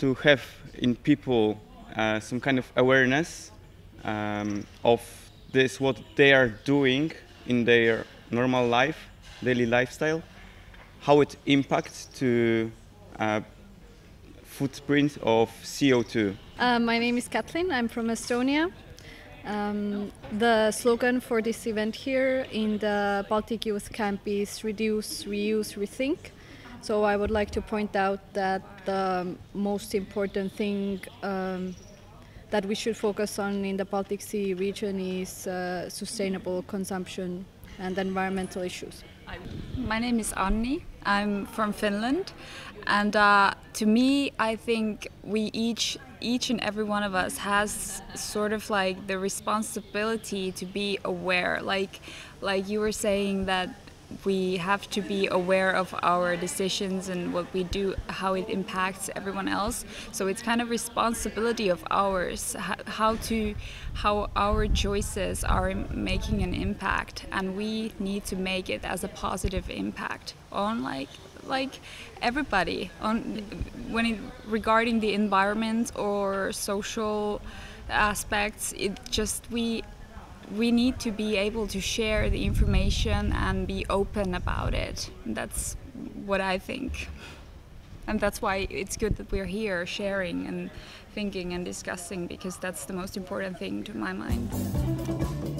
to have in people some kind of awareness of this, what they are doing in their normal life, daily lifestyle, how it impacts to footprint of CO2. My name is Katlin, I'm from Estonia. The slogan for this event here in the Baltic Youth Camp is Reduce, Reuse, Rethink. So I would like to point out that the most important thing that we should focus on in the Baltic Sea region is sustainable consumption and environmental issues. My name is Anni. I'm from Finland, and to me, I think we each and every one of us has sort of like the responsibility to be aware. Like you were saying that we have to be aware of our decisions and what we do, how it impacts everyone else. So it's kind of responsibility of ours, how our choices are making an impact, and we need to make it as a positive impact on like everybody on regarding the environment or social aspects. It just we need to be able to share the information and be open about it. That's what I think. And that's why it's good that we're here sharing and thinking and discussing, because that's the most important thing to my mind.